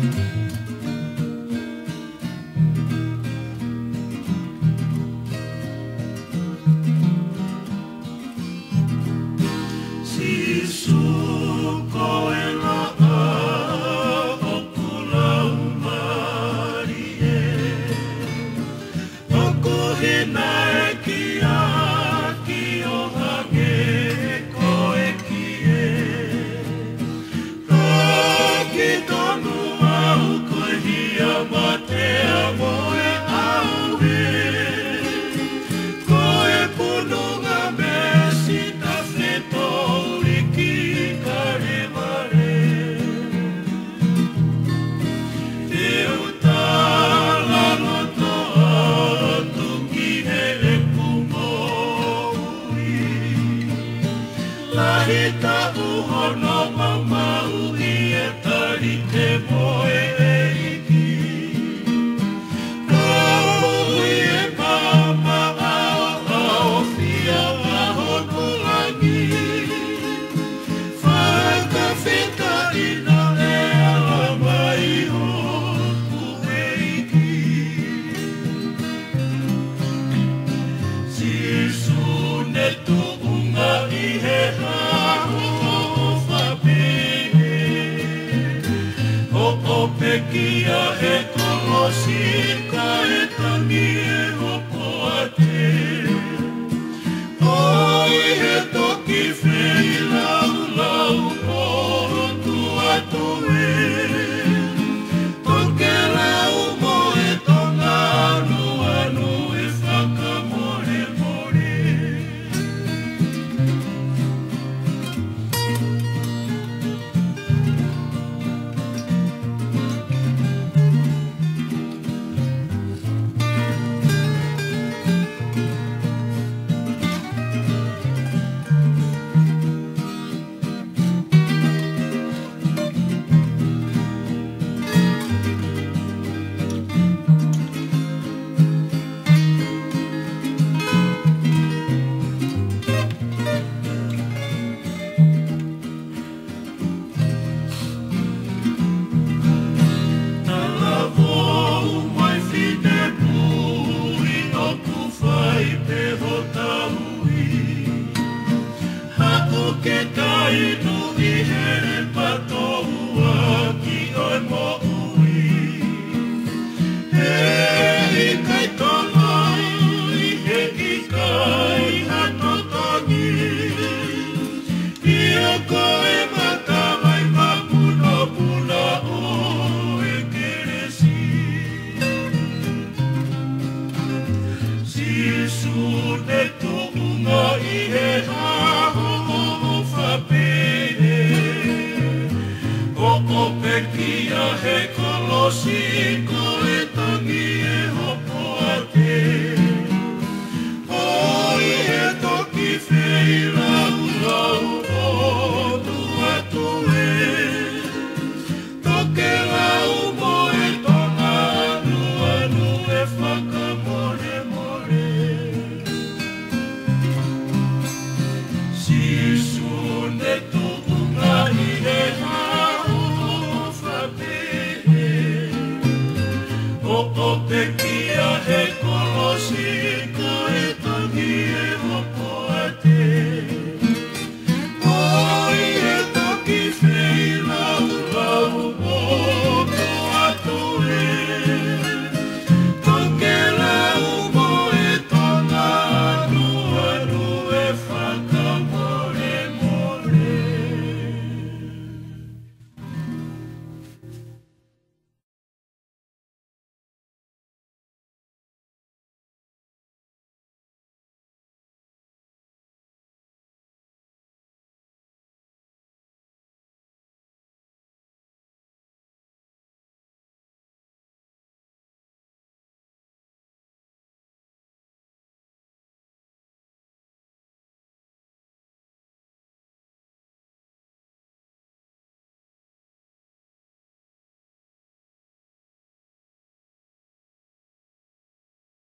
Lahita uhono mamau I e tari te moe e iki. Kaui e mama ao fia ahono langi. Whakawheta ina e ala mai ho ue iki. Sisu ne tuunga I he Pekia he kolosi ka e tangi e hoko ate. Oi he toki whei lau lau o tu atu e. Toke lau mo e tonga anu anu e whakamore more. Ke kai tu I he patoua ki oi mo ui. He kai tono I he ki kai hato togi. Ia koe mata mai mapuna puna o e keresi. Sisu ne tuunga I he aho o pekia he kolosi